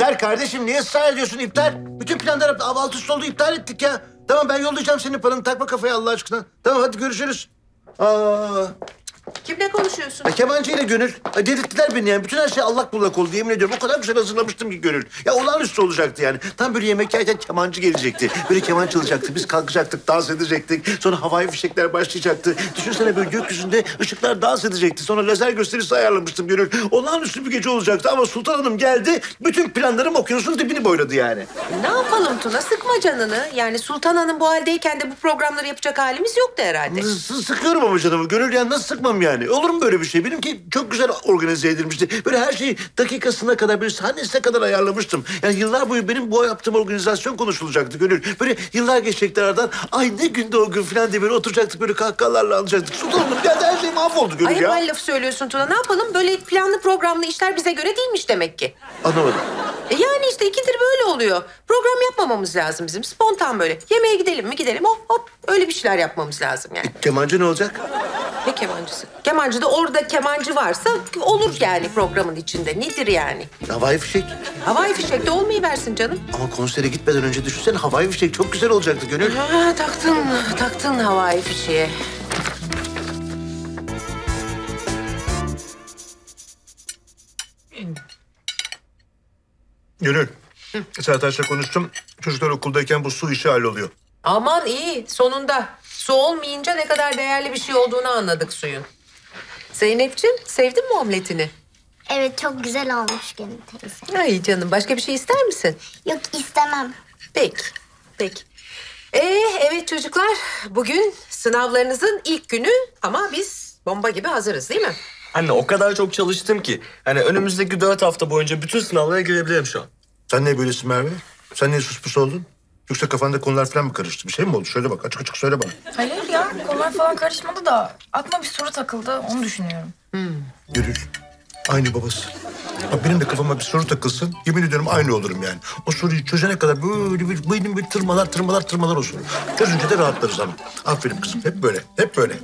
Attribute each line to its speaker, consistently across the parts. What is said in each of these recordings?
Speaker 1: İptal kardeşim. Niye ısrar ediyorsun? İptal. Bütün planlar alt üst oldu. İptal ettik ya. Tamam ben yollayacağım senin paranı. Takma kafaya Allah aşkına. Tamam hadi görüşürüz. Aa.
Speaker 2: Kimle konuşuyorsun?
Speaker 1: Kemancı ile Gönül. Delirttiler beni yani. Bütün her şey allak bullak oldu yemin ediyorum. O kadar güzel hazırlamıştım ki Gönül. Ya olağanüstü olacaktı yani. Tam böyle yemek yerken kemancı gelecekti. Böyle keman çalacaktı. Biz kalkacaktık, dans edecektik. Sonra havai fişekler başlayacaktı. Düşünsene böyle gökyüzünde ışıklar dans edecekti. Sonra lazer gösterisi ayarlamıştım Gönül. Olağanüstü bir gece olacaktı ama Sultan Hanım geldi. Bütün planlarım okyanusun dibini boyladı yani.
Speaker 2: Ne yapalım Tuna? Sıkma canını. Yani Sultan Hanım bu haldeyken de bu programları yapacak halimiz yoktu herhalde.
Speaker 1: Sıkıyorum ama canımı. Gönül yani nasıl sıkmam yani? Olur mu böyle bir şey? Benimki çok güzel organize edilmişti. Böyle her şeyi dakikasına kadar, böyle sahnesine kadar ayarlamıştım. Yani yıllar boyu benim bu yaptığım organizasyon konuşulacaktı Gönül. Böyle yıllar geçecekti aradan. Ay ne günde o gün falan diye böyle oturacaktık, böyle kahkahalarla anlayacaktık. Sultan Hanım geldi, her şey mahvoldu Gönül
Speaker 2: Ay
Speaker 1: ya.
Speaker 2: hep laf söylüyorsun Tuna. Ne yapalım? Böyle planlı programlı işler bize göre değilmiş demek ki.
Speaker 1: Anlamadım.
Speaker 2: Yani işte ikidir böyle oluyor. Program yapmamamız lazım bizim. Spontan böyle. Yemeğe gidelim mi? Gidelim. Hop hop. Öyle bir şeyler yapmamız lazım yani.
Speaker 1: Kemancı ne olacak?
Speaker 2: Ne kemancısı? Kemancı da orada kemancı varsa olur yani programın içinde. Nedir yani?
Speaker 1: Havai fişek.
Speaker 2: Havai fişek de olmayıversin canım.
Speaker 1: Ama konsere gitmeden önce düşünsene havai fişek çok güzel olacaktı Gönül.
Speaker 2: Ha, taktın havai fişeği.
Speaker 1: Gönül. Sertaç'la konuştum. Çocuklar okuldayken bu su işi halloluyor.
Speaker 2: Aman iyi sonunda. Su olmayınca ne kadar değerli bir şey olduğunu anladık suyun. Zeynepciğim sevdin mi omletini?
Speaker 3: Evet çok güzel olmuş Gönül teyze.
Speaker 2: Ay canım başka bir şey ister misin?
Speaker 3: Yok istemem.
Speaker 2: Peki, peki. Evet çocuklar, bugün sınavlarınızın ilk günü ama biz bomba gibi hazırız değil mi?
Speaker 4: Anne o kadar çok çalıştım ki. Hani önümüzdeki 4 hafta boyunca bütün sınavlara girebilirim şu an.
Speaker 1: Sen ne böylesin Merve? Sen niye suspus oldun? Yoksa kafanda konular falan mı karıştı? Bir şey mi oldu? Söyle bak, açık açık söyle bana.
Speaker 5: Hayır ya, konular falan karışmadı da aklıma bir soru takıldı, onu düşünüyorum.
Speaker 1: Gönül, aynı babası. Bak benim de kafama bir soru takılsın, yemin ediyorum aynı olurum yani. O soruyu çözene kadar böyle bir beynim bir tırmalar o soru. Çözünce de rahatlarız ama. Aferin kızım, hep böyle, hep böyle.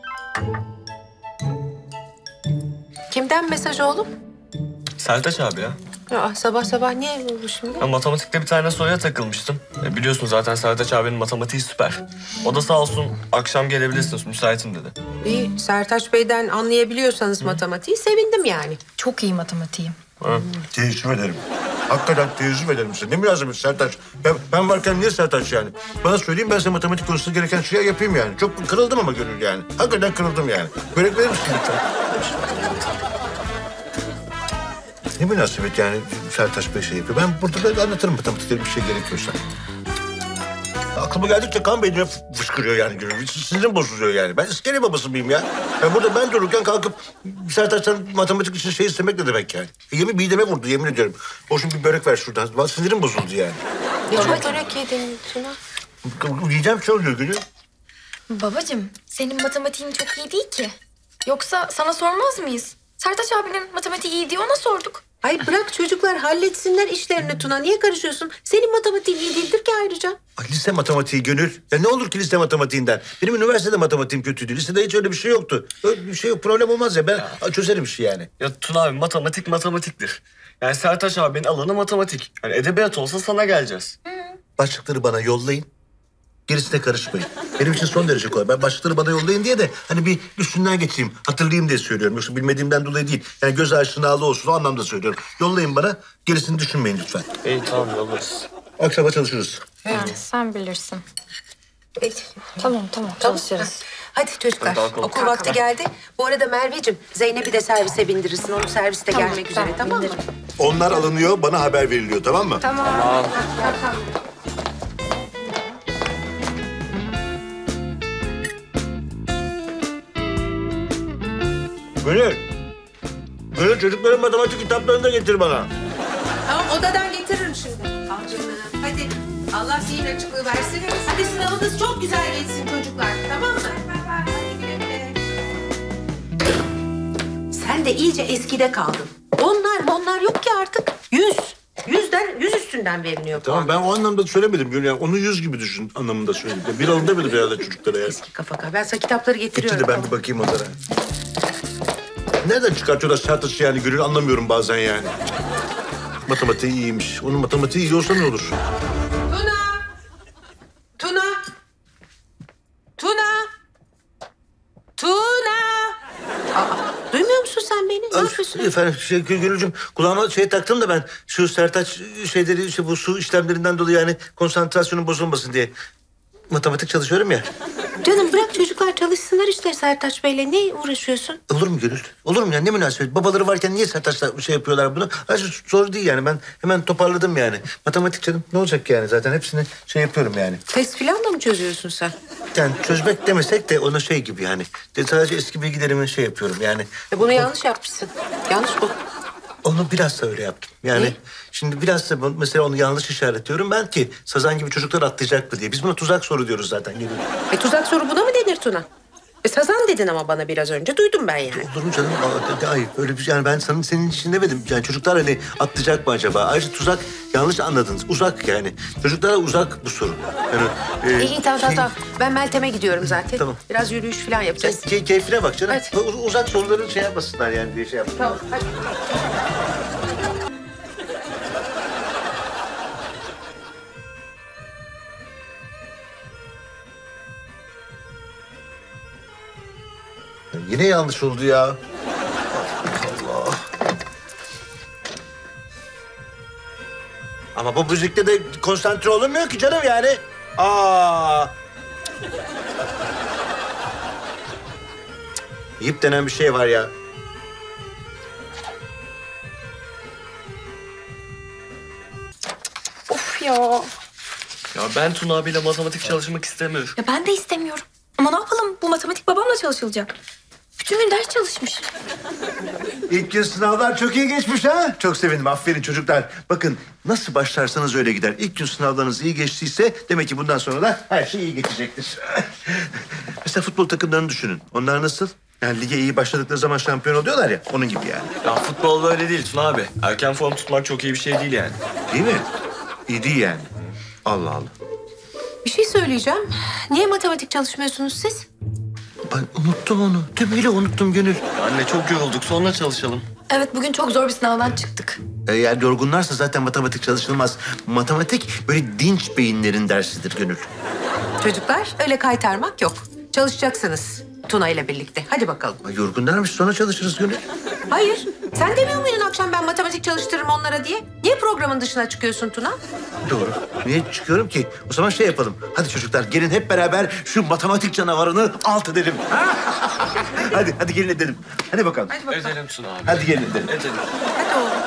Speaker 2: Kimden mesaj oğlum?
Speaker 4: Sertaç abi ya.
Speaker 2: Ya, sabah sabah niye bu şimdi?
Speaker 4: Ben matematikte bir tane soruya takılmıştım. Biliyorsun zaten Sertaç abinin matematiği süper. O da sağ olsun akşam gelebilirsiniz, müsaitim dedi.
Speaker 2: İyi, Sertaç Bey'den anlayabiliyorsanız matematiği sevindim yani.
Speaker 5: Çok iyi matematiğim.
Speaker 1: Teessüf ederim. Hakikaten teessüf ederim size. Ne münasebet Sertaç. Ben varken niye Sertaç yani? Bana söyleyeyim ben size matematik konusunda gereken şeyi yapayım yani. Çok kırıldım ama Gönül yani. Hakikaten kırıldım yani. Börek verir misin lütfen? Ne münasebet yani Sertaç Bey şey yapıyor. Ben burada böyle anlatırım matematikleri bir şey gerekiyorsa. Aklıma geldikçe kan beynime fışkırıyor yani Gönül. Sinirim bozuluyor yani. Ben iskele babası mıyım ya? Ben dururken kalkıp Sertaç'tan matematik için şey istemek ne demek yani? Yemin mideme vurdu yemin ediyorum. Boşun bir börek ver şuradan. Bana sinirim bozuldu yani.
Speaker 2: Ne çok börek yedin Tuna.
Speaker 1: Yiyeceğim şey oluyor Gönül.
Speaker 5: Babacığım, senin matematiğin çok iyi değil ki. Yoksa sana sormaz mıyız? Sertaç abinin matematiği iyi diye ona sorduk.
Speaker 2: Ay bırak çocuklar halletsinler işlerini Tuna. Niye karışıyorsun? Senin matematiğin iyi değildir ki ayrıca.
Speaker 1: Ay, lise matematiği Gönül. Ya ne olur ki lise matematiğinden? Benim üniversitede matematiğim kötüydü. Lisede hiç öyle bir şey yoktu. Öyle bir şey yok, problem olmaz ya. Ben çözerim işi yani.
Speaker 4: Ya Tuna abi matematiktir. Yani Sertaç abinin alanı matematik. Yani edebiyat olsa sana geleceğiz.
Speaker 1: Başlıkları bana yollayın. Gerisine karışmayın. Benim için son derece kolay. Ben başlıkları bana yollayın diye de hani bir üstünden geçeyim, hatırlayayım diye söylüyorum. Yoksa bilmediğimden dolayı değil. Yani göz aşinalığı olsun o anlamda söylüyorum. Yollayın bana, gerisini düşünmeyin lütfen.
Speaker 4: İyi tamam yollarız.
Speaker 1: Akşama çalışırız.
Speaker 5: Yani sen bilirsin.
Speaker 2: Evet.
Speaker 5: Tamam çalışırız.
Speaker 2: Hadi çocuklar
Speaker 4: Hadi kalkalım.
Speaker 2: okul vakti geldi. Bu arada Merveciğim Zeynep'i de servise bindirirsin. Onun serviste
Speaker 5: Tamam,
Speaker 2: gelmek üzere
Speaker 5: tamam,
Speaker 2: tamam mı?
Speaker 5: bindiririm.
Speaker 1: Onlar alınıyor, bana haber veriliyor tamam mı?
Speaker 5: Tamam.
Speaker 1: Gönül. Gönül çocukların matematik kitaplarını da getir bana.
Speaker 2: Tamam odadan getiririm şimdi. Al canım. Hadi Allah zihin açıklığı versin. Hadi sınavınız çok güzel geçsin çocuklar. Tamam mı? Hadi güle güle. Sen de iyice eskide kaldın. Onlar yok ki artık. 100 üstünden veriliyor puan.
Speaker 1: Tamam ben o anlamda söylemedim Gönül. Yani onu 100 gibi düşün anlamında söyledim. Bir alın demedim herhalde çocuklara yani.
Speaker 2: Eski kafa. Ben sana kitapları getiriyorum.
Speaker 1: Getir de ben bir bakayım onlara. Nereden çıkartıyorlar Sertaç'ı yani Gönül anlamıyorum bazen yani. matematiği iyiymiş. Onun matematiği iyi olsa ne olur?
Speaker 2: Tuna! Tuna! Tuna! Tuna! Aa, duymuyor musun sen beni? Ne yapıyorsun?
Speaker 1: Efendim Gönülcüm, kulağıma taktım da ben şu Sertaç şeyleri işte bu su işlemlerinden dolayı yani konsantrasyonun bozulmasın diye matematik çalışıyorum ya.
Speaker 2: Canım bırak çocuklar çalışsınlar işte Sertaç Bey'le. Ne uğraşıyorsun?
Speaker 1: Olur mu Gönül? Olur mu ya? Ne münasebet? Babaları varken niye Sertaç'la şey yapıyorlar bunu? Ayrıca zor değil yani. Ben hemen toparladım yani. Matematik canım ne olacak yani? Zaten hepsini şey yapıyorum yani.
Speaker 2: Test falan da mı çözüyorsun sen?
Speaker 1: Yani çözmek demesek de ona şey gibi yani. Sadece eski bilgilerimi şey yapıyorum yani.
Speaker 2: Bunu yanlış yapmışsın. Yanlış bu.
Speaker 1: Onu biraz da öyle yaptım. Yani
Speaker 2: Ne?
Speaker 1: şimdi biraz da mesela onu yanlış işaretliyorum ben ki Sazan gibi çocuklar atlayacak mı diye. Biz buna tuzak soru diyoruz zaten.
Speaker 2: Tuzak soru buna mı denir Tuna? Sazan dedin ama bana biraz önce. Duydum ben yani.
Speaker 1: Olur mu canım? Hayır öyle bir şey. Yani ben senin için demedim. Yani çocuklar hani atlayacak mı acaba? Ayrıca tuzak yanlış anladınız. Uzak yani. Çocuklara uzak bu soru. Yani,
Speaker 2: İyi tamam. Ben Meltem'e gidiyorum zaten.
Speaker 1: Tamam.
Speaker 2: Biraz yürüyüş falan yapacağız.
Speaker 1: Keyfine bak canım.
Speaker 2: Hadi.
Speaker 1: Uzak soruları şey yapmasınlar yani diye şey yaptım.
Speaker 2: Tamam hadi.
Speaker 1: Yine yanlış oldu ya. Allah. Ama bu müzikte de konsantre olunmuyor ki canım yani. Aa. Yip denen bir şey var ya.
Speaker 5: Of ya.
Speaker 4: Ya ben Tuna abiyle matematik çalışmak istemiyorum.
Speaker 5: Ya ben de istemiyorum. Ama ne yapalım? Bu matematik babamla çalışılacak. Bütün gün ders çalışmış.
Speaker 1: İlk gün sınavlar çok iyi geçmiş ha. Çok sevindim. Aferin çocuklar. Bakın nasıl başlarsanız öyle gider. İlk gün sınavlarınız iyi geçtiyse demek ki bundan sonra da her şey iyi geçecektir. Mesela futbol takımlarını düşünün. Onlar nasıl? Yani lige iyi başladıkları zaman şampiyon oluyorlar ya. Onun gibi yani.
Speaker 4: Ya futbol böyle değil Tuna abi. Erken form tutmak çok iyi bir şey değil yani.
Speaker 1: Değil mi? İyi değil yani. Allah Allah.
Speaker 2: Bir şey söyleyeceğim. Niye matematik çalışmıyorsunuz siz?
Speaker 1: Ben unuttum onu. Tümüyle unuttum Gönül.
Speaker 4: Anne çok yorulduk sonra çalışalım.
Speaker 5: Evet bugün çok zor bir sınavdan çıktık.
Speaker 1: Eğer yorgunlarsa zaten matematik çalışılmaz. Matematik böyle dinç beyinlerin dersidir Gönül.
Speaker 2: Çocuklar öyle kaytarmak yok. Çalışacaksınız Tuna ile birlikte. Hadi bakalım.
Speaker 1: Ay, yorgunlarmış sonra çalışırız Gönül.
Speaker 2: Hayır. Sen demiyor muydun akşam ben matematik çalıştırırım onlara diye? Niye programın dışına çıkıyorsun Tuna?
Speaker 1: Doğru. Niye çıkıyorum ki? O zaman şey yapalım. Hadi çocuklar gelin hep beraber şu matematik canavarını alt edelim. hadi gelin edelim. Hadi bakalım.
Speaker 4: Edelim Tuna abi.
Speaker 1: Hadi gelin edelim.
Speaker 4: Edelim.
Speaker 2: Hadi oğlum.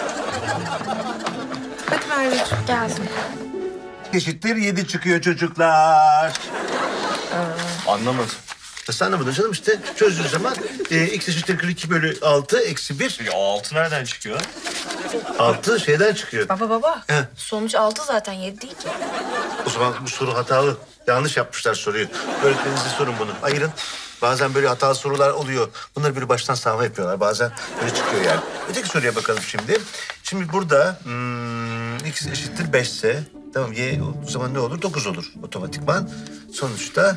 Speaker 2: Hadi Merveciğim.
Speaker 5: Geldim.
Speaker 1: Eşittir 7 çıkıyor çocuklar.
Speaker 4: Anlamadım.
Speaker 1: Nasıl anlamadın canım işte çözdüğün zaman x eşittir 42 bölü 6 eksi 1.
Speaker 4: Ya o altı nereden çıkıyor?
Speaker 1: 6 şeyden çıkıyor.
Speaker 5: Baba.
Speaker 1: He.
Speaker 5: Sonuç 6 zaten 7 değil ki.
Speaker 1: O zaman bu soru hatalı. Yanlış yapmışlar soruyu. Öğretmeninize sorun bunu. Ayırın. Bazen böyle hatalı sorular oluyor. Bunları böyle baştan sağma yapıyorlar. Bazen böyle çıkıyor yani. Öteki soruya bakalım şimdi. Şimdi burada x eşittir 5 ise... Tamam y o zaman ne olur? 9 olur otomatikman. Sonuçta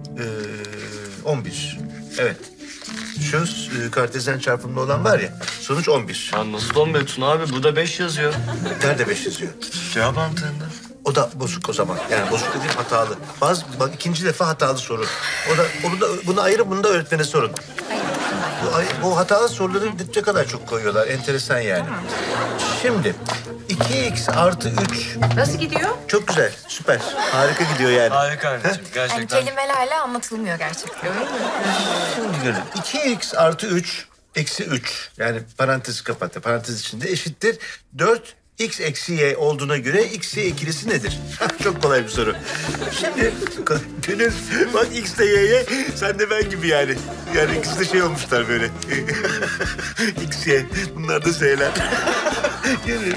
Speaker 1: 11. Evet. Şu kartezyen çarpımlı olan var ya. Sonuç 11.
Speaker 4: Ya nasıl 11 Tuna abi? Burada 5 yazıyor.
Speaker 1: Nerede 5 yazıyor?
Speaker 4: Cevap antında.
Speaker 1: O da bozuk o zaman. Yani bozuk dediğim hatalı. Bak ikinci defa hatalı soru. Bunu ayırın, bunu da öğretmene sorun. Bu hatalı soruları ne kadar çok koyuyorlar. Enteresan yani. Şimdi 2x artı 3.
Speaker 2: Nasıl gidiyor?
Speaker 1: Çok güzel, süper. Harika gidiyor yani.
Speaker 4: Harika anneciğim
Speaker 5: Yani
Speaker 4: gerçekten.
Speaker 5: kelimelerle anlatılmıyor gerçekten.
Speaker 1: Şimdi görün. 2x artı 3 eksi 3. Yani parantezi kapattı. Parantez içinde eşittir 4 x eksi y olduğuna göre x y ikilisi nedir? Çok kolay bir soru. Şimdi Gönül bak x de y'ye sen de ben gibi yani. Yani ikisi de şey olmuşlar böyle. x y bunlar da z'ler. Gönül.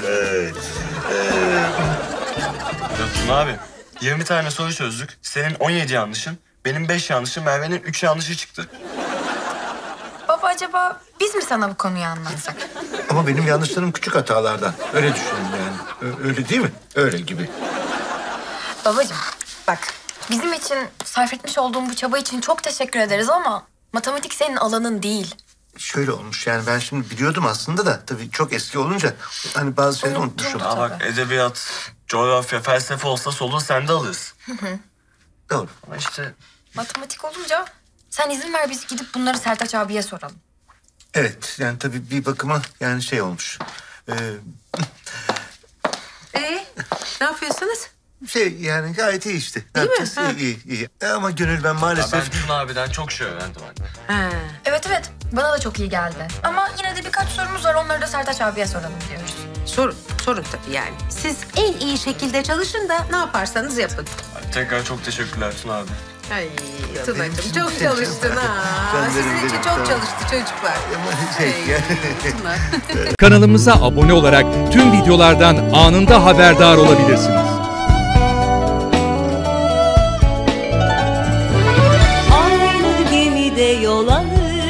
Speaker 4: Ya Tuna abi 20 tane soru çözdük. Senin 17 yanlışın, benim 5 yanlışım, Merve'nin 3 yanlışı çıktı.
Speaker 5: Baba acaba biz mi sana bu konuyu anlatsak?
Speaker 1: Ama benim yanlışlarım küçük hatalardan. Öyle düşünün yani. Öyle değil mi? Öyle gibi.
Speaker 5: Babacığım bak bizim için sarf etmiş olduğun bu çaba için çok teşekkür ederiz ama matematik senin alanın değil.
Speaker 1: Şöyle olmuş yani ben şimdi biliyordum aslında da tabii çok eski olunca hani bazı şeyleri unutmuşum.
Speaker 4: Aa bak edebiyat, coğrafya, felsefe olsa soluğu sende alırız.
Speaker 1: Doğru.
Speaker 4: Ama işte
Speaker 5: Matematik olunca sen izin ver biz gidip bunları Sertaç abiye soralım.
Speaker 1: Evet yani tabii bir bakıma yani şey olmuş.
Speaker 2: Ne yapıyorsunuz?
Speaker 1: Şey yani gayet iyi işte. Ne
Speaker 2: İyi mi?
Speaker 1: yapacağız?
Speaker 2: Ha.
Speaker 1: İyi. Ama Gönül ben
Speaker 4: ya
Speaker 1: maalesef...
Speaker 4: ben Tuna abiden çok şey öğrendim anne.
Speaker 2: Ha.
Speaker 5: Evet bana da çok iyi geldi. Ama yine de birkaç sorumuz var onları da Sertaç abiye soralım diyoruz.
Speaker 2: Sorun tabii yani. Siz en iyi şekilde çalışın da ne yaparsanız yapın.
Speaker 4: Tekrar çok teşekkürler Tuna abi.
Speaker 2: Ay
Speaker 1: benim
Speaker 2: Tuna'cığım
Speaker 1: için
Speaker 2: çok
Speaker 1: şey
Speaker 2: çalıştın ha.
Speaker 1: Canlarım
Speaker 2: Sizin için
Speaker 1: benim,
Speaker 2: çok
Speaker 1: tamam.
Speaker 2: çalıştı çocuklar.
Speaker 1: Ama şey yani...
Speaker 2: Tuna.
Speaker 6: Kanalımıza abone olarak tüm videolardan anında haberdar olabilirsiniz.
Speaker 7: Aynı gemide yol alır,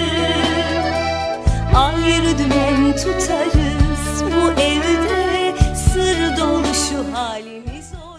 Speaker 7: ayrı dümen tutarız. Bu evde sır dolu şu halimiz olur.